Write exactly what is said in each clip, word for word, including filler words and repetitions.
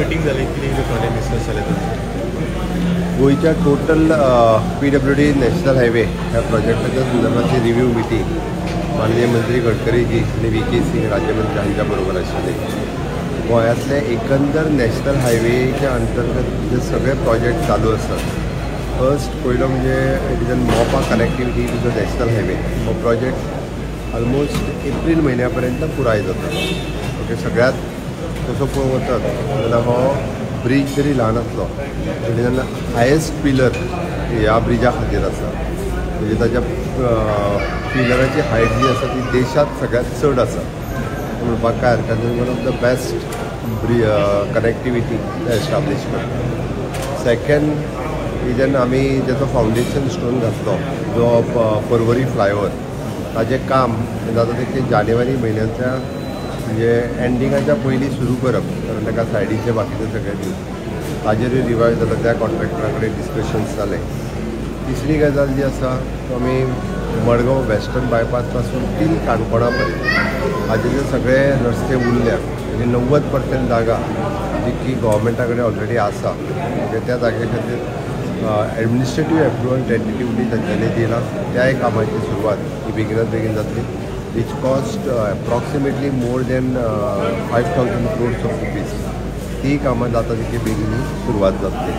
Meeting जाली, कितें project discuss जाले तुमचे? गोयच्या total P W D national highway ह्या प्रोजेक्टाच्या संदर्भातली रिव्ह्यू मिटींग माननीय मंत्री गडकरीजी आणि व्ही के सिंग राज्यमंत्री हांच्या बरोबर आशिल्ली. गोंयांतले एकंदर नॅशनल हायवेच्या अंतर्गत जे सगळे प्रोजेक्ट चालू आसात. फर्स्ट पयलो म्हणजे it is an Mopa connectivity to the national highway. हो प्रोजेक्ट ऑलमोस्ट एप्रील म्हयन्या पुराय जाता. ओके, सगळ्यात तसो पळोवंक वचत जाल्यार हो ब्रिज जरी ल्हान आसलो तरी तेन्ना हायेस्ट पिलर ह्या ब्रिजा खातीर आसा. म्हणजे ताच्या पिलराची हायट जी आसा ती देशांत सगळ्यात चड आसा म्हणपाक काय हरकत ना. वन ऑफ द बेस्ट ब्रि कनेक्टिविटी एस्टाब्लीश करता. सेकंड ही जेन्ना आमी जेचो फावंडेशन स्टोन घातलो जो पर्वरी फ्लायओवर, ताजें काम जाता ते जानेवारी म्हयन्याच्या म्हणजे एंडिंगाच्या पयलीं सुरू करप, कारण ताका सायडीचे बाकीचे सगळे दिवस ताजेरूय रिवायव जाता. त्या कॉन्ट्रॅक्टरा कडेन डिस्कशन्स जाले. तिसरी गजाल जी आसा तो आमी मडगांव वेस्टर्न बायपास पासून टील काणकोणा पर्यंत हाजे जे सगळे रस्ते उरल्या म्हणजे णव्वद पर्सेंट जागा जी की गव्हर्मेंटा कडेन ऑलरेडी आसा. म्हणजे त्या जागे खातीर एडमिनिस्ट्रेटीव एप्रुवल टेंटेटिवली तांच्यांनी दिला. त्याय कामाची सुरवात ही बेगिनात बेगीन जातली. Which cost approximately more than five thousand crores of rupees. ती कामां जाता तितली बेगीनी सुरवात जातली.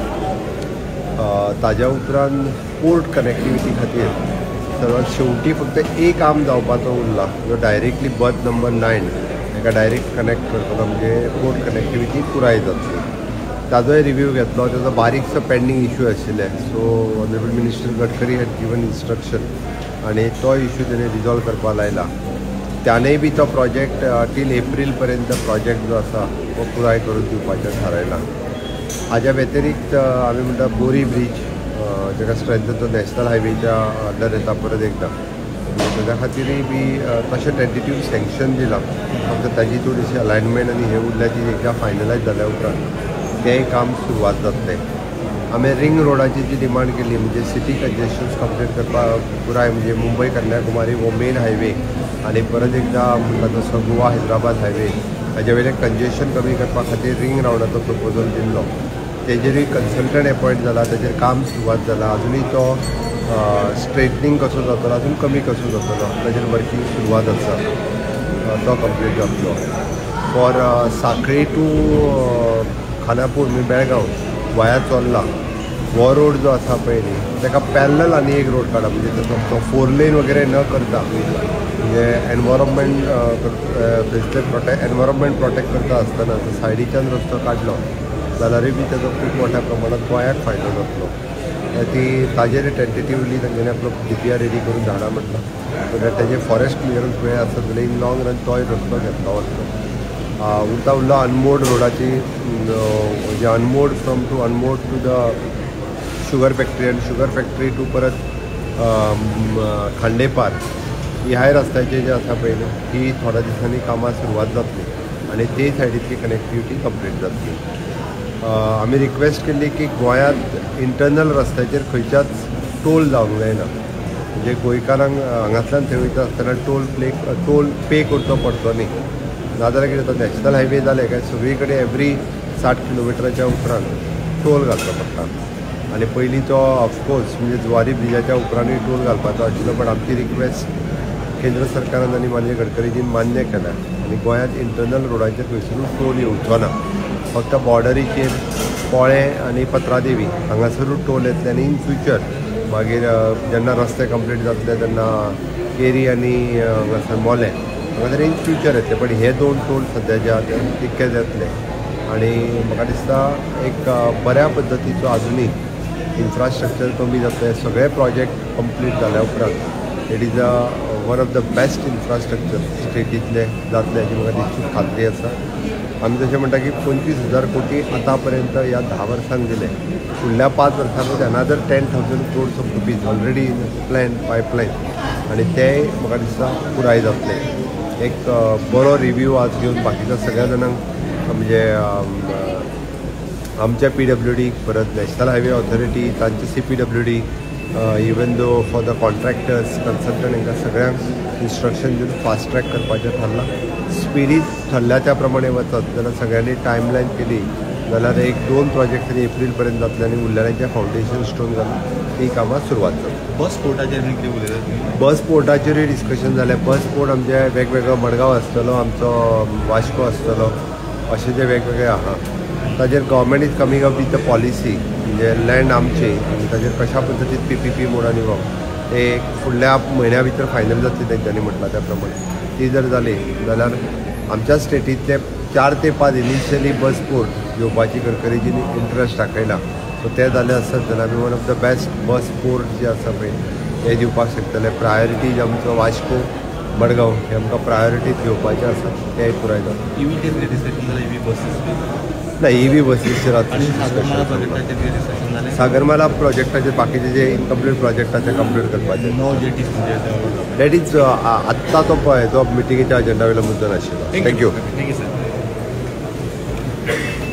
ताज्या उपरांत पोर्ट कनेक्टिविटी खातीर सर्वात शेवटी फक्त एक काम जावपाचो उरला जो डायरेक्टली बर्थ नंबर नायन हेका डायरेक्ट कनेक्ट करतलो, म्हणजे पोर्ट कनेक्टिविटी पुराय जातली. ताजोय रिव्ह्यू घेतलो. ताजो बारीकसो पेंडींग इश्यू आशिल्ले. So honourable minister Gadkari had given instruction आणि तो इश्यू तेणे रिजॉल्व करपाक लायला. त्यानंय बी तो प्रोजेक्ट टील एप्रील पर्यंत प्रोजेक्ट जो आसा तो पुराय करून दिवपाचें थारायला. हाज्या व्यतिरिक्त आमी म्हणटा बोरी ब्रीज जेका स्ट्रेंथन नॅशनल हायवेच्या अंडर येता परत एकदा, ताज्या खातीरय बी तशें टेंटेटिव्ह सँक्शन दिलां. फक्त ताजी थोडीशी अलायनमेंट आनी हे उरल्याची एकदा फायनलायज जाल्या उपरांत तेंय काम सुरवात जातलें. आमी रिंग रोडाची जी डिमांड केली म्हणजे सिटी कंजेशन्स कंप्लीट करपाक पुराय म्हणजे मुंबय कन्याकुमारी हो मेन हायवे आनी परत एकदा म्हणटा तसो गोवा हैदराबाद हायवे हाजे वयलें कंजेशन कमी करपा खातीर रिंग रावंडाचो प्रपोजल दिल्लो. तेजेरूय कन्सल्टंट अपॉयंट जाला, तेजेर काम सुरवात जाला. अजुनूय तो स्ट्रेटनिंग कसो जातलो, अजून कमी कसो जातलो ताजेर वर्कींग सुरवात आसा. तो कंप्लीट जातलो. फॉर सांखळी टू खानापूर म्हणजे बेळगांव वाया चोरला हो रोड जो आसा पळय न्ही ताका पॅरलल आनी एक रोड काडप, म्हणजे तो फोर लेन वगैरे न करता म्हणजे एनवायरमेंट बेस्टेड प्रोटेक्ट एनवायरमेंट प्रोटेक्ट करता आसतना सायडीच्यान रस्तो काडलो जाल्यारूय बी ताजो खूब मोठ्या प्रमाणात गोंयाक फायदो जातलो. ती ताजेर टेंटेटिवली तांच्यांनी आपलो डी पी आर रेडी करून धाडा म्हटला. सो दॅट तेजे फॉरेस्ट क्लियरन्स वेळ आसता जाल्यार इन लॉंग रन तोय रस्तो घेतलो वतलो. उरता उरलो अनमोड रोडाची म्हणजे Anmod from to Anmod to the sugar factory आनी शुगर फॅक्टरी टू परत खांडेपार ह्या रस्त्याचे जे आसा पळय ही थोड्या दिसांनी कामां सुरवात जातली आनी ते सायडीतली कनेक्टिविटी कंप्लीट जातली. आमी रिक्वेस्ट केल्ली की गोंयांत इंटरनल रस्त्याचेर खंयच्याच टोल जावंक जायना. म्हणजे गोंयकारांक हांगांतल्यान थंय वयता आसतना टोल प्ले टोल पे करचो पडचो न्ही. नाजाल्यार कितें जाता नॅशनल हायवे जाले काय सगळी कडेन एवरी साठ किलोमिटराच्या उपरांत टोल घालचो पडटा. आनी पयलीं तो ऑफकोर्स म्हणजे जुवारी ब्रिजाच्या उपरांतूय टोल घालपाचो आशिल्लो. पण आमची रिक्वेस्ट केंद्र सरकारान आनी मान्य गडकरीजीन मान्य केला आनी गोंयांत इंटरनल रोडाचेर खंयसरूच टोल येवचो ना. फक्त बॉर्डरीचेर पोळे आनी पत्रादेवी हांगासरूच टोल येतले आनी इन फ्युचर मागीर जेन्ना रस्ते कंप्लीट जातले तेन्ना केरी आनी हांगासर मोले हांगासर इन फ्युचर येतले. पण हे दोन टोल सद्या जे आसा ते तितकेच येतले. आनी म्हाका दिसता एक बऱ्या पद्दतीचो आजुनी इन्फ्रास्ट्रक्चर कमी जातले. सगळे प्रोजेक्ट कंप्लीट जाल्या उपरांत it is a one of the best infrastructure स्टेटीतले जातले हाची म्हाका निश्चित खात्री आसा. आमी तशें म्हणटा की पंचवीस हजार कोटी आतां पर्यंत ह्या धा वर्सांक दिले. फुडल्या पांच वर्सांनी another ten thousand crores of rupees already in plan pipeline आनी तेय म्हाका दिसता पुराय जातले. एक बरो रिव्ह्यू आज घेवन बाकीच्या सगळ्या जाणांक म्हणजे आमच्या पी डब्ल्यू डी परत नॅशनल हायवे ऑथॉरिटी तांचे C P W D even though for the contractors consultant हांकां सगळ्यांक इन्स्ट्रक्शन दिवन फास्ट ट्रॅक करपाचें थारलां. स्पिडीत ठरल्या त्या प्रमाणे वचत जाल्यार सगळ्यांनी टायमलायन केली जाल्यार एक दोन प्रोजेक्ट तरी एप्रील पर्यंत जातले आनी उरलेल्यांच्या फावंडेशन स्टोन घालून ती कामां सुरवात जातली. बस पोर्टाचेर कितें उलयतात तुमी? बस पोर्टाचेरूय डिस्कशन जालें. बस पोर्ट आमचे वेगवेगळो मडगांव आसतलो, आमचो वास्को आसतलो, अशे जे वेगवेगळे आहा ताजेर government is coming up with the policy म्हणजे लँड आमची आनी ताजेर कशा पद्दतीन पी पी पी मोडान येवप ते फुडल्या म्हयन्या भितर फायनल जातली तेंच्यांनी म्हटलां त्या प्रमाणे. ती जर जाली जाल्यार आमच्या स्टेटींतले चार ते पांच इनिशियली बस पोर्ट येवपाची गडकरीजीन इंट्रस्ट दाखयला. सो ते जालें आसत जाल्यार आमी one of the best bus port जे आसा पळय हे दिवपाक शकतले. प्रायोरिटीज आमचो वास्को मडगांव हे आमकां प्रायोरिटीज घेवपाचे आसात तेय पुराय जाता. इवी कितें डिस्कशन जालें? इवी बसीस ना ईव्ही बसीसचेर आनी सागरमाला प्रोजेक्टाचेर कितें डिस्कशन जालें? सागरमाला प्रोजेक्टाचे बाकीचे जे इनकम्प्लीट प्रोजेक्टाचे कंप्लीट करपाचे नो जेटीस म्हणजे दॅट इज आत्ता तो पळय जो मिटिंगेच्या अजेंडा वयलो मुद्दो नाशिल्लो. थँक्यू. Thank you sir.